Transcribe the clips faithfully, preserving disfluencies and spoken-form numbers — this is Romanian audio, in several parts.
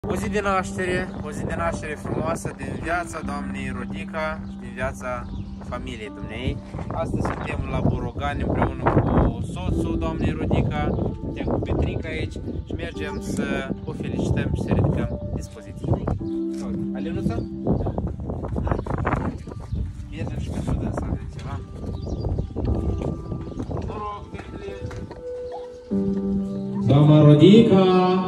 O zi de naștere, o zi de naștere frumoasă din viața doamnei Rodica și din viața familiei dumneei. Astăzi suntem la Borogani împreună cu soțul doamnei Rodica, suntem cu Petrica aici și mergem să o felicităm și să ridicăm dispozitiv. Alenuța? Mergem și pentru dânsa de ceva. Noroc, fetele! Doamna Rodica!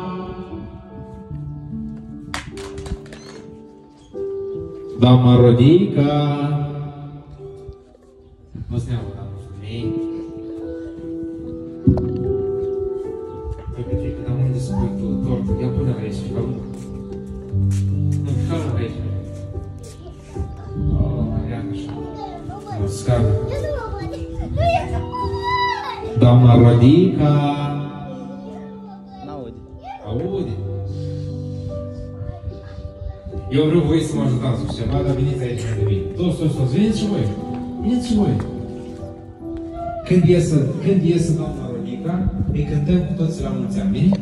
Doamna Rodica! Nu se neamă, doamna femei. Păi, Petrica, dar unde să pui tu tortul? Ia pune aici, și calul. Nu, calul aici. Oh, ia așa. O scară. Doamna Rodica! N-aude. Aude? Eu vreau voi să mă ajutați cu ceva, dar veniți aici unde vin. Toți, toți, toți, veniți și voi. Veniți și voi. Când iesă, când iesă doamna Rodica, îi cântăm cu toți la mulți ani. Veni?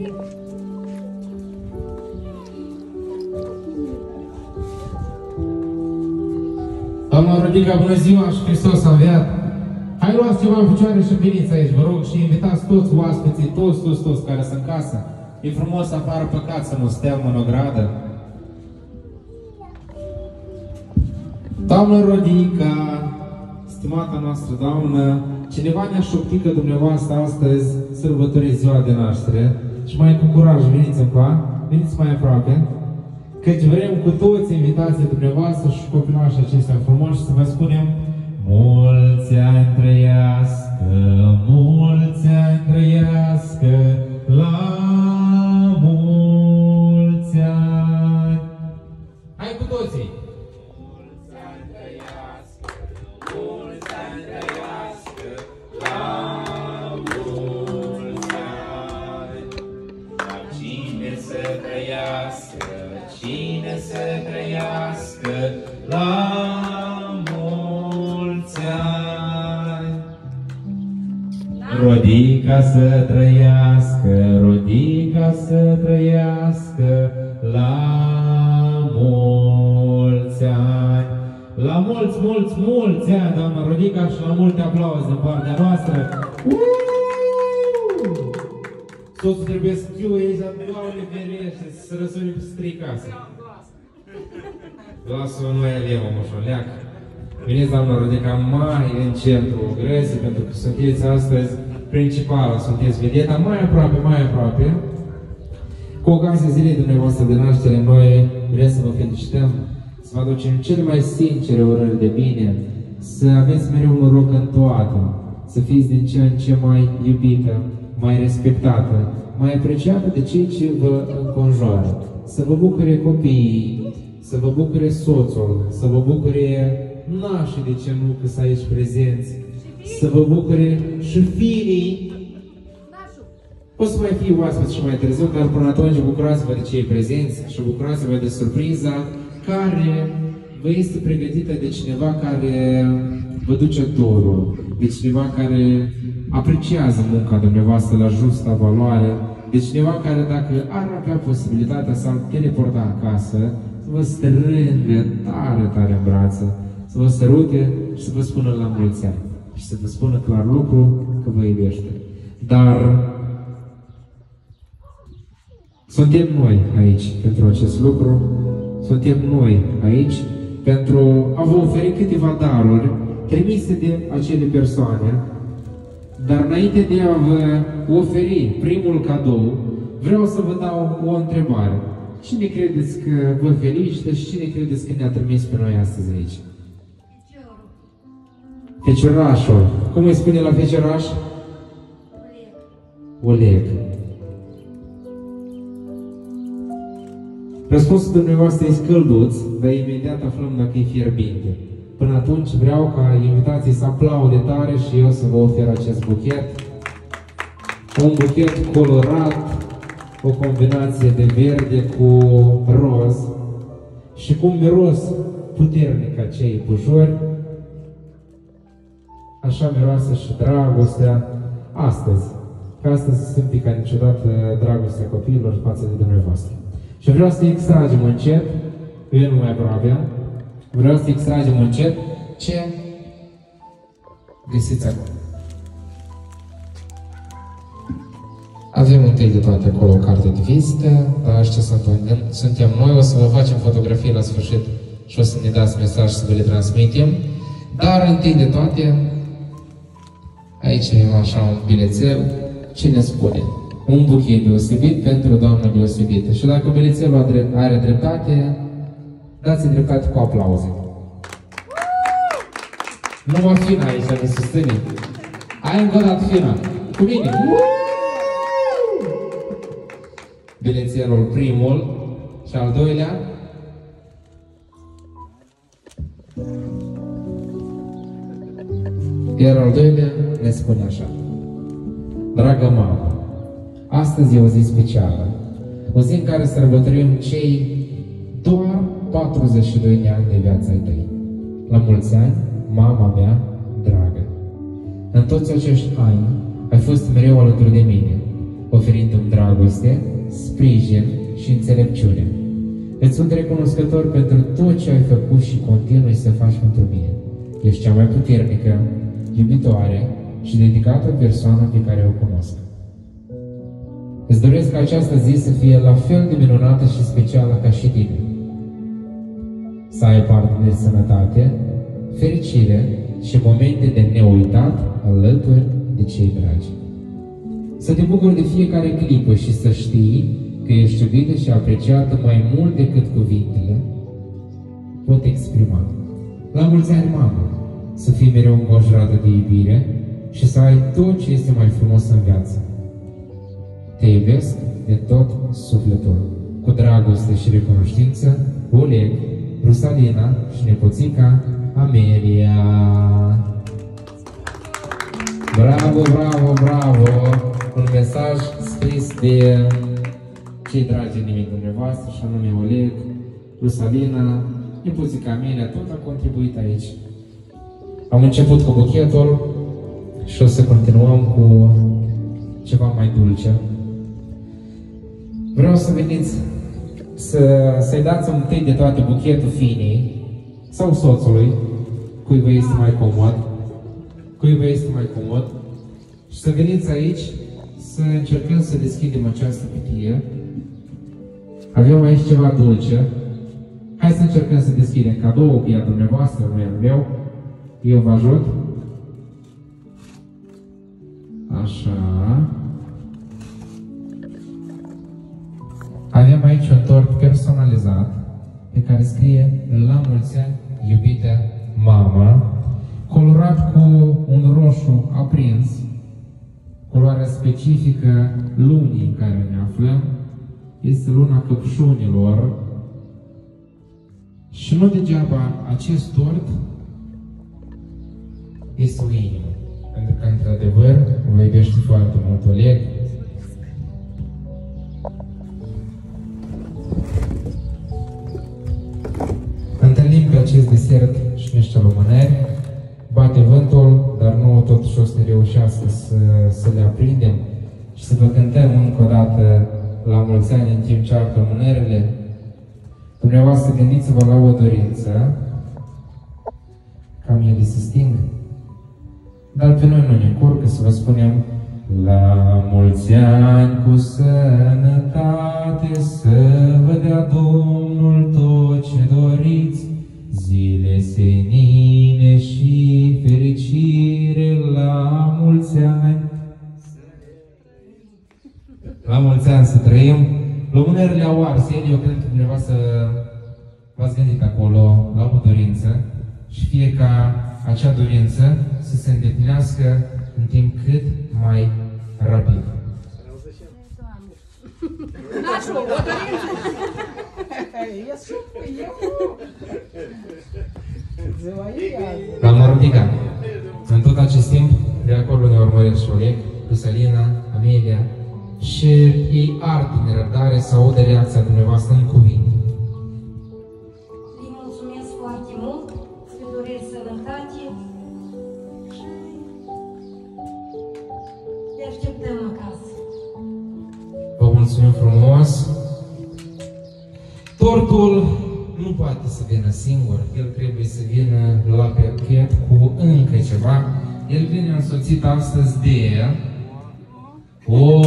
Doamna Rodica, bună ziua și Hristos a înviat. Hai, luați ceva în picioare și veniți aici, vă rog, și invitați toți oaspeții, toți, toți, toți care sunt în casă. E frumos afară, păcat să nu stăm în ogradă. Doamnă Rodica, stimata noastră doamnă, cineva ne-a șoptit că dumneavoastră astăzi sărbătoriți ziua de naștere și mai cu curaj, veniți încoa, veniți mai aproape, căci vrem cu toți invitații dumneavoastră și copilașii acestea frumoși să vă spunem mulți ani trăiască, mulți ani trăiască, la mulți ani. Hai cu toții! Cine să trăiască la mulți ani. Rodica să trăiască, Rodica să trăiască la mulți ani. La mulți, mulți, mulți ani, doamna Rodica, și la multe aplauze din partea noastră. Soțul trebuie să fiu aici, dar Doamne ferește, să răsuri cu stricasă. Lasă-o, noi avem o moșoleacă. Veniți, doamna Rodica, mai în centrul grăsii, pentru că sunteți astăzi principală, sunteți vedeta, mai aproape, mai aproape. Cu ocazia zilei dumneavoastră de naștere, noi vrem să vă felicităm, să vă aducem cele mai sincere urări de bine, să aveți mereu noroc în toată, să fiți din ce în ce mai iubită, mai respectată, mai apreciată de cei ce vă înconjoară. Să vă bucure copiii, să vă bucure soțul, să vă bucure nașii, de ce nu, că sunt aici prezenți, să vă bucure și fiii. O să mai fie oaspeți și mai târziu, dar până atunci bucurați-vă de cei prezenți și bucurați-vă de surpriza care vă este pregătită de cineva care vă duce dorul, de cineva care apreciază munca dumneavoastră la justa valoare, de cineva care, dacă ar avea posibilitatea să-l teleporta acasă, să vă strângă tare, tare în brațe, să vă sărute și să vă spună la mulți ani și să vă spună clar lucru că vă iubește. Dar suntem noi aici pentru acest lucru, suntem noi aici pentru a vă oferi câteva daruri trimise de acele persoane. Dar înainte de a vă oferi primul cadou, vreau să vă dau o întrebare. Cine credeți că vă felicită și cine credeți că ne-a trimis pe noi astăzi aici? Feciorașul. Cum îi spune la fecioraș? Oleg. Oleg. Răspunsul dumneavoastră e călduț, dar imediat aflăm dacă e fierbinte. Până atunci vreau ca invitații să aplaude tare și eu să vă ofer acest buchet. Un buchet colorat, o combinație de verde cu roz și cu un miros puternic acei bujori. Așa miroase și dragostea astăzi. Că astăzi se simt ca niciodată dragostea copiilor față de dumneavoastră. Și vreau să extragem încet, vin mai aproape, vreau să extragem încet ce găsiți acolo. Avem întâi de toate acolo o carte de vizită, dar ăștia sunt, suntem noi, o să vă facem fotografii la sfârșit și o să ne dați mesaj să vă le transmitem. Dar întâi de toate, aici avem așa un bilețel, ce ne spune? Un buchet deosebit pentru doamna deosebită. Și dacă bilețelul are dreptate, dați-i dreptate cu aplauze. Nu mă Fina aici, ne susține. Hai încă o dată, Fina. Cu mine. Bilețelul primul și al doilea. Iar al doilea ne spune așa. Dragă mamă, astăzi e o zi specială. O zi în care sărbătorim cei doar patruzeci și doi de ani de viața ai tăi. La mulți ani, mama mea dragă. În toți acești ani ai fost mereu alături de mine, oferindu-mi dragoste, sprijin și înțelepciune. Îți sunt recunoscător pentru tot ce ai făcut și continui să faci pentru mine. Ești cea mai puternică, iubitoare și dedicată persoană pe care o cunosc. Îți doresc ca această zi să fie la fel de minunată și specială ca și tine. Să ai parte de sănătate, fericire și momente de neuitat alături de cei dragi. Să te bucuri de fiecare clipă și să știi că ești iubită și apreciată mai mult decât cuvintele pot exprima. La mulți ani, mamă, să fii mereu înconjurată de iubire și să ai tot ce este mai frumos în viață. Te iubesc de tot sufletul. Cu dragoste și recunoștință, Oleg, Rusalina și nepoțica Amelia. Bravo, bravo, bravo! Un mesaj scris de cei dragi inimii dumneavoastră, și anume Oleg, Rusalina, nepoțica Amelia, tot a contribuit aici. Am început cu buchetul și o să continuăm cu ceva mai dulce. Vreau să veniți să, să-i dați întâi de toate buchetul Finei sau soțului, cui vă este mai comod, cui vă este mai comod, și să veniți aici să încercăm să deschidem această cutie. Avem aici ceva dulce. Hai să încercăm să deschidem cadoul pe ea dumneavoastră, nu e al meu. Eu vă ajut. Așa. Avem aici un tort personalizat pe care scrie la mulți ani, iubită mama, colorat cu un roșu aprins, culoarea specifică lunii în care ne aflăm, este luna căpșunilor. Și nu degeaba acest tort este o inimă, pentru că într-adevăr vă iubește foarte mult Oleg. Întâlnim pe acest desert și niște lumânări. Bate vântul, dar nu totuși o să reușească să, să le aprindem și să vă cântăm încă o dată la mulți ani în timp ce ard lumânările. Dumneavoastră gândiți-vă la o dorință, cam ele se sting, dar pe noi nu ne încurcă să vă spunem: la mulți ani cu sănătate, să vă dea Domnul tot ce doriți, zile senine și fericire, la mulți ani. La mulți ani să trăim. Lumânările au ars, eu cred că dumneavoastră v-ați gândit acolo la o dorință și fie ca acea dorință să se îndeplinească în timp cât mai rapid. Nașu, o dorință! L-am ridicat. În tot acest timp, de acolo ne urmăresc și Oleg, Rusalina, Amelia, și ei ard din nerăbdare să audă reacția dumneavoastră în cuvinte. Îi mulțumesc foarte mult, îți doresc sănătate. Te așteptăm acasă. Vă mulțumim frumos. Tortul nu poate să vină singur, el trebuie să vină la perchet cu încă ceva. El vine însoțit astăzi de... O,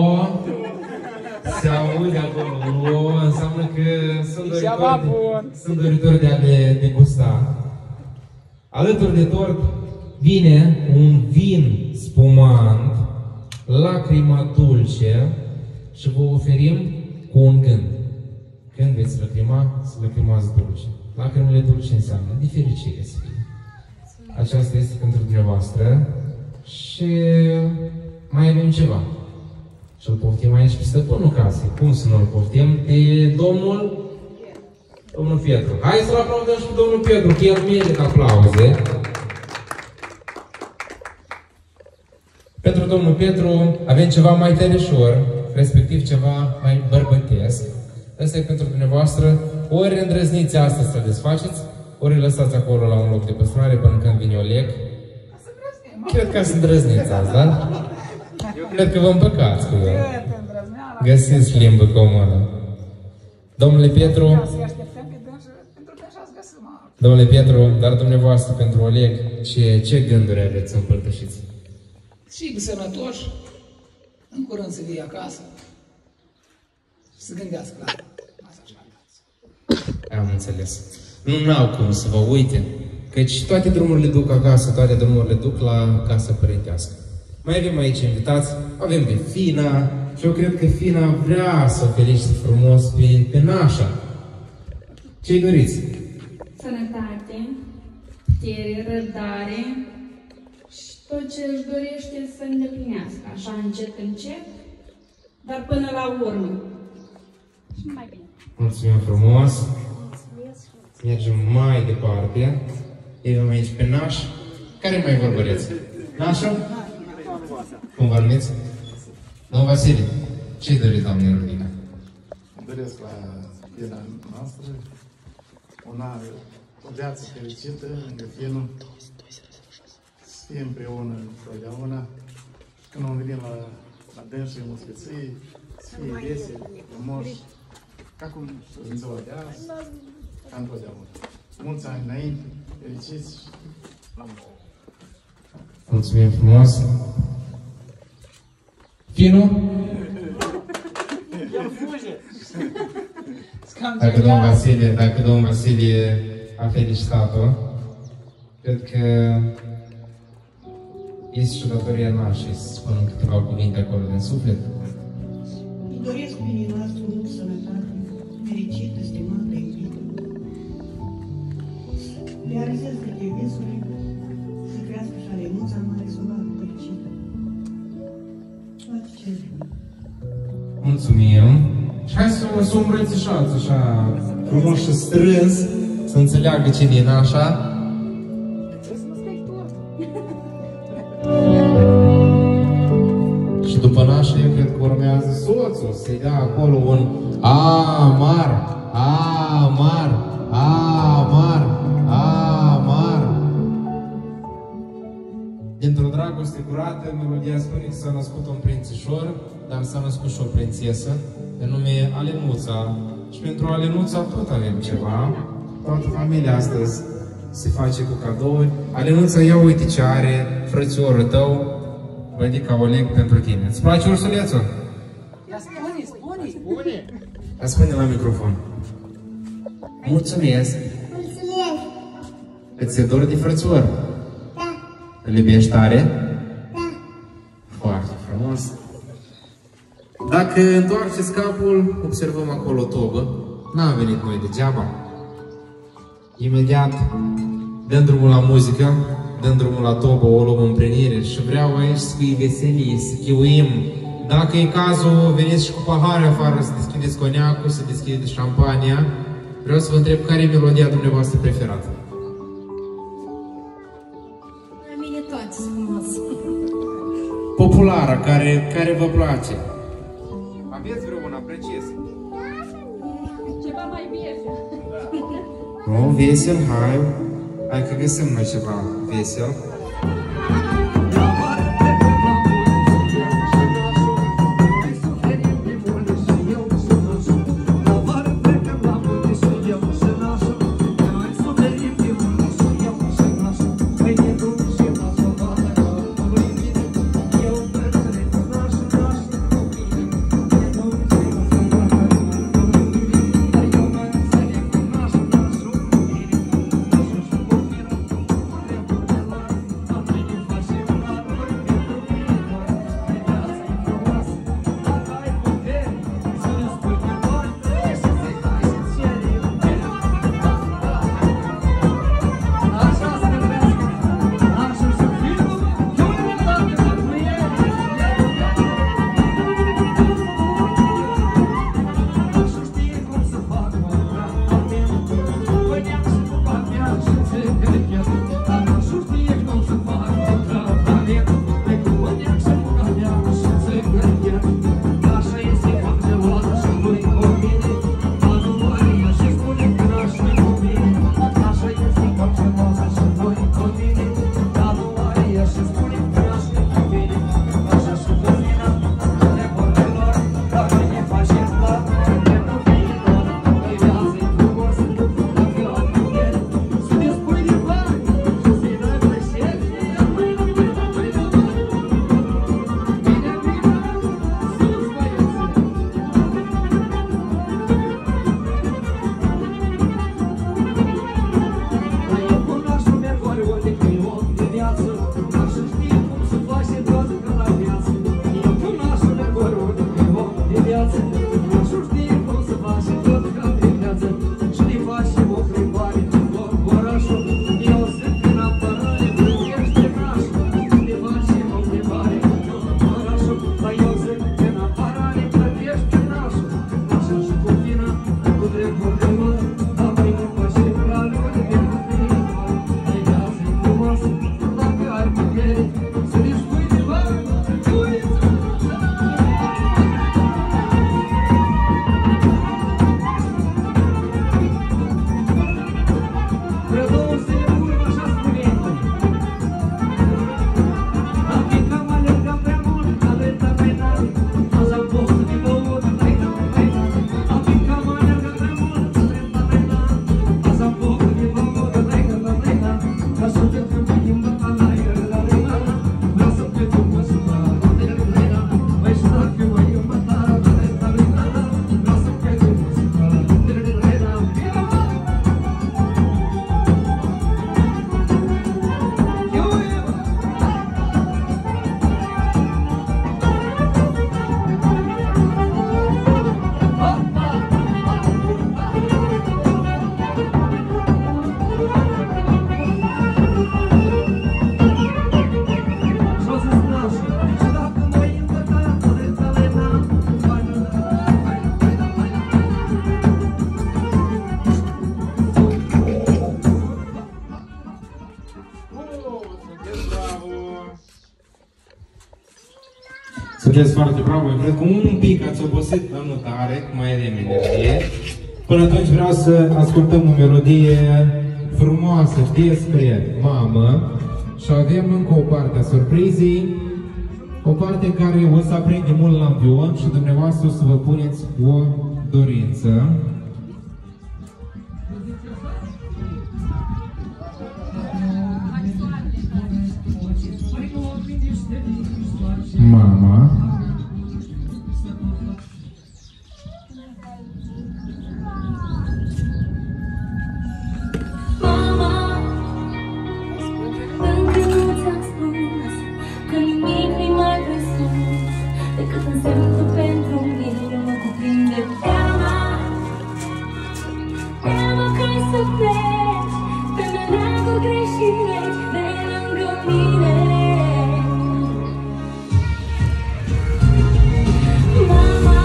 se aude acolo, o, înseamnă că sunt doritori de, sunt doritori de a le degusta. Alături de tort vine un vin spumant, lacrima dulce și vă oferim cu un gând. Când veți lacrima, să lacrimați dulce. Lacrimile dulce înseamnă de fericire să fie. Aceasta este pentru dumneavoastră și mai avem ceva. Și-l poftim aici pe stăpânul casei. Cum să nu-l poftim? Pe domnul Domnul Pietru. Hai să-l aplaudăm și pe domnul Pietru, că el merită aplauze. Pentru domnul Pietru avem ceva mai tărișor, respectiv ceva mai bărbătesc. Asta e pentru dumneavoastră. Ori îndrăzniți astăzi să desfaceți, ori îl lăsați acolo la un loc de păstrare până când vine Oleg. Cred că să îndrăzniți azi, da? Eu cred că vă împăcați cu el. Găsiți limbă comună. Domnule Pietru, Domnule Pietru, dar dumneavoastră pentru Oleg, ce, ce gânduri aveți să împărtășiți? Sigur, sănătoși, în curând să vii acasă, să gândească la asta și la Am înțeles. Nu n-au cum să vă uite, căci toate drumurile duc acasă, toate drumurile duc la casa părintească. Mai avem aici invitați, avem pe Fina și eu cred că Fina vrea să o felicite frumos pe, pe nașa. Ce-i doriți? Sănătate, putere, răbdare și tot ce își dorește să îndeplinească, așa încet, încet, dar până la urmă. Și mai bine. Mulțumim frumos! Mergem mai departe. Avem aici pe naș. Care mai vorbăreți? Nașul? Cum vă numiți? Domnul Vasile, ce-i doriți, doamne Rudina? Doresc la Fina noastră una, o viață fericită lângă Finul, să fie împreună întotdeauna. Când am venit la, la dânsul muscății, să fie veseli, frumoși, ca cum în ziua de azi, ca întotdeauna. Mulți ani înainte, fericiți și la mulți. Mulțumim frumos! Finu? Dacă domnul Vasile, dacă domnul Vasile a felicitat-o, cred că este și datoria noastră să spunem câteva cuvinte acolo din suflet. Îi doresc Finii noastre mult sănătate, fericită, stimată, iubită. Realizez câte visuri, să crească și are mulți ani mare, să o facă fericită. Toate cele bune. Mulțumim! Și hai să o îmbrățișați așa frumos și strâns, să înțeleagă ce din așa. Și după nașă, eu cred că urmează soțul să-i dea acolo un amar, amar, amar, amar. Dintr-o dragoste curată, melodia spune că s-a născut un prințișor, dar s-a născut și o prințesă, pe nume Alenuța. Și pentru Alenuța tot avem ceva. Toată familia astăzi se face cu cadouri. Alenuța, ia uite ce are frățiorul tău, Vădica Oleg, pentru tine. Îți place ursulețul? Ia spune, spune, spune! Ia spune la microfon. Mulțumesc! Mulțumesc! Îți e dor de frățior? Da! Îl iubești tare? Da! Foarte frumos! Dacă întoarceți capul, observăm acolo o tobă. N-am venit noi degeaba. Imediat dăm drumul la muzică, dăm drumul la tobă, o luăm împlinire și vreau aici să fie veselii, să chiuim. Dacă e cazul, veniți și cu pahare afară, să deschideți coniacul, să deschideți șampania. Vreau să vă întreb care e melodia dumneavoastră preferată. La mine toate sunt frumos. Populară, care, care vă place. Aveți vreuna precis? Ceva mai vesel. Nu, vesel, hai. Hai că găsim noi ceva vesel. Sunteți foarte bravo, eu cred că un pic ați obosit, dar nu tare, mai avem energie. Până atunci vreau să ascultăm o melodie frumoasă despre mamă și avem încă o parte a surprizei, o parte care o să aprinde mult lampion și dumneavoastră o să vă puneți o dorință. Mama. Mama, încă nu ți-am spus că nimic nu-i mai presus decât însemnul pentru mine mă cuprinde teama, teama că ai să pleci pe meleagul greșit de lângă mine. Mama,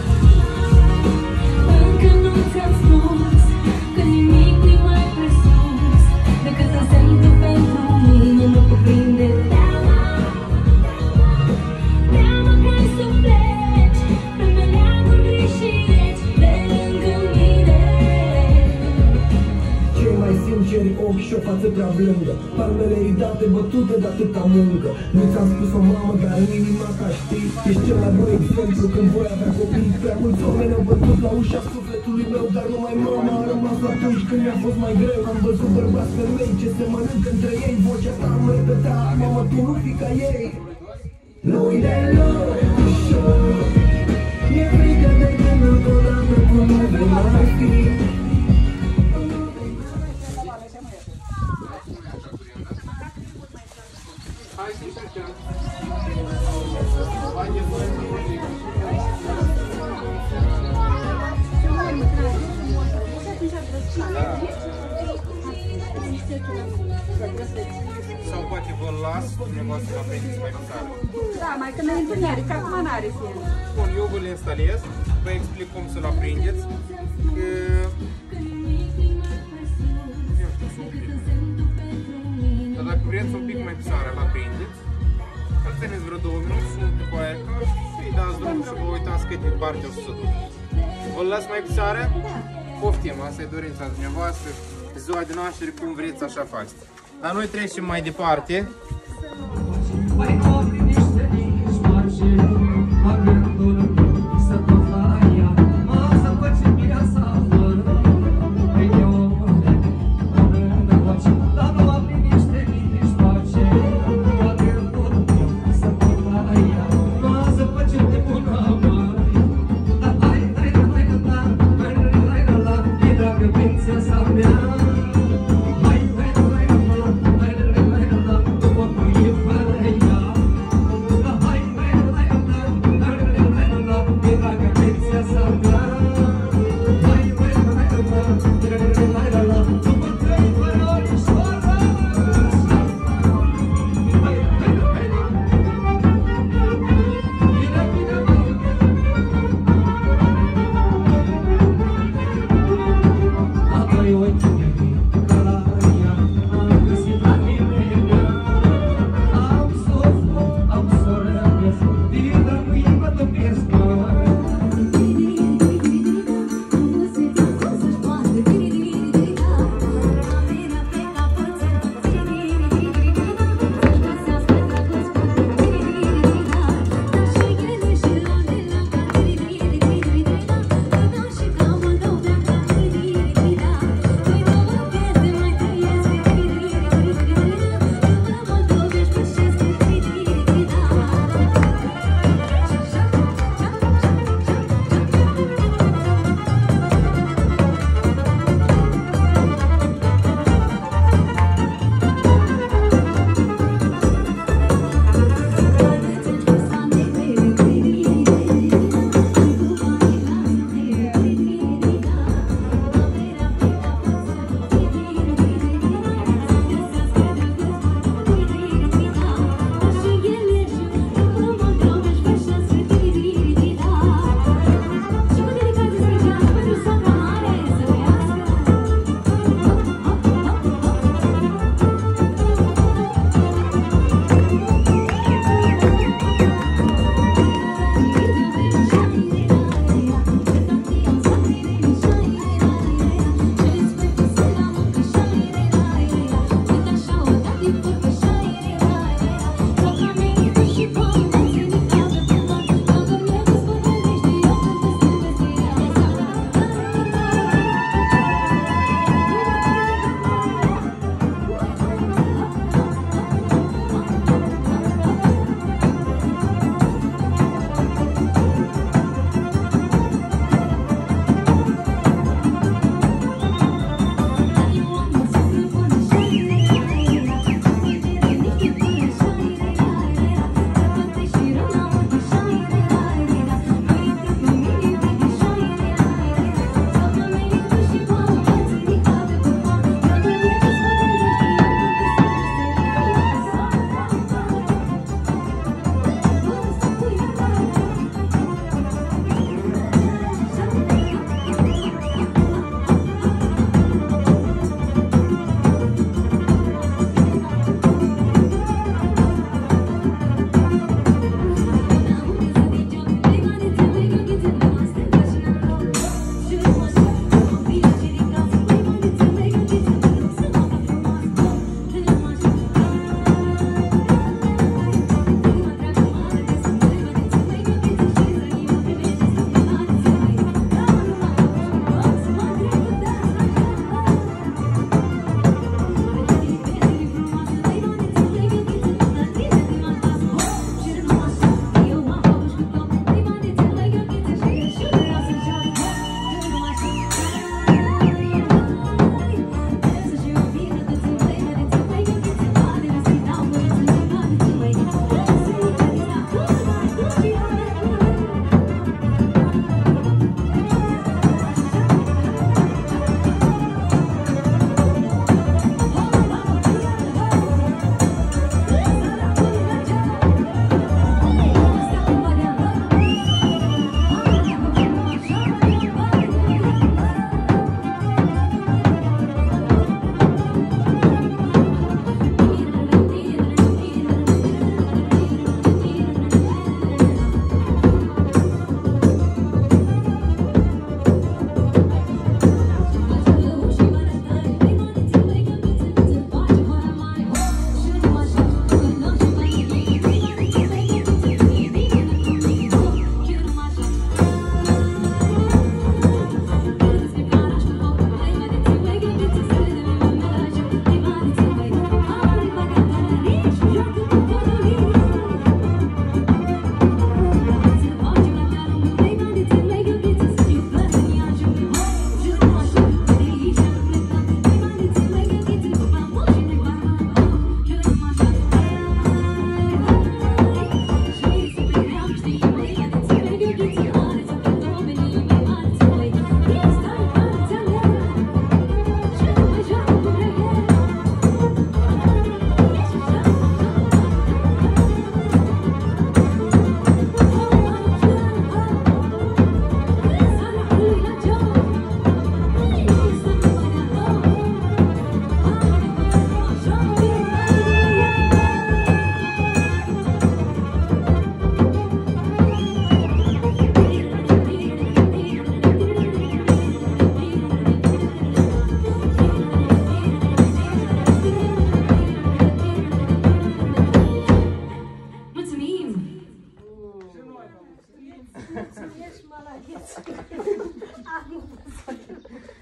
încă nu ți-am spus că nimic nu-i mai presus decât însemnul pentru mine mă cuprinde teama, teama că ai să pleci pe meleagul greșit de lângă mine. Cei mai sinceri ochi și o față prea blândă, palmele ridate, bătute de atâta muncă. Nu ți-am spus-o, mamă, dar în inima ta știi, ești cel mai bun exemplu când voi avea copii. Prea mulți oameni au bătut la ușa sufletului meu, dar numai mama a rămas atunci când mi-a fost mai greu. Am văzut bărbați femei ce se mănâncă între ei, vocea ta îmi repeta, mamă, tu nu fi ca ei. Nu-i deloc ușor, mi-e frică de gândul că odată cu nu vei mai fi. Sau poate vă las dumneavoastră să aprindeți mai tare. Da, mai când e întuneric, acum n-are sens. Bun, eu vă-l instalez, vă explic cum să-l aprindeți. Că... Dar dacă vreți un pic mai pisare, îl aprindeți. Îl țineți vreo două minute, sunte cu aia ca și îi dați drumul și vă uitați cât de departe o să se ducă. Vă-l las mai pisare? Poftim, asta e dorința dumneavoastră. Ziua de naștere, cum vreți, așa faceți. Dar noi trecem mai departe. Hai,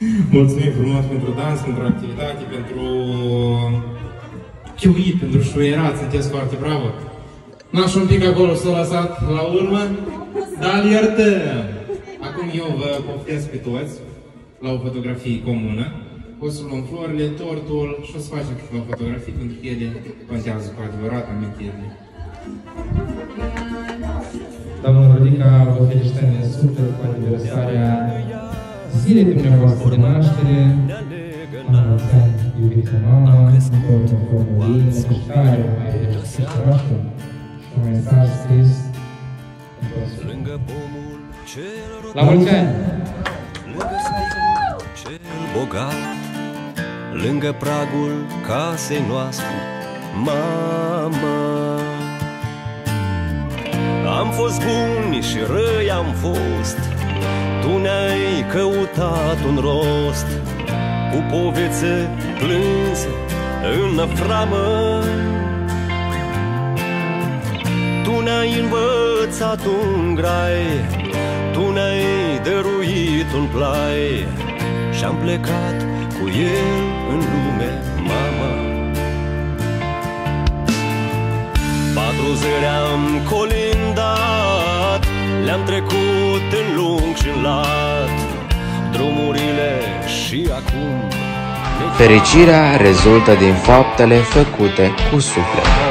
Mulțumim frumos pentru dans, pentru activitate, pentru chiuit, pentru șuierat, sunteți foarte bravo. N-aș un pic acolo s-a lăsat la urmă, dar îl iertăm. Acum eu vă poftesc pe toți la o fotografie comună. O să luăm florile, tortul și o să facem câteva fotografii, pentru că ele contează cu adevărat amintirile. Domnul Rodica, vă felicităm din suflet cu aniversarea zilei dumneavoastră de naștere. La mulți ani, iubită mama, încă o formulii, o câștare mai câștărașă și un mesaj scris. La mulți ani! Bogat, lângă pragul casei noastre, mama. Am fost buni și răi am fost, tu ne-ai căutat un rost, cu povețe plânse în năframă. Tu ne-ai învățat un grai, tu ne-ai dăruit un plai, și-am plecat cu el în lume, mama. Patru zile am colindat, le-am trecut în lung și în lat, drumurile și acum. Fericirea rezultă din faptele făcute cu suflet.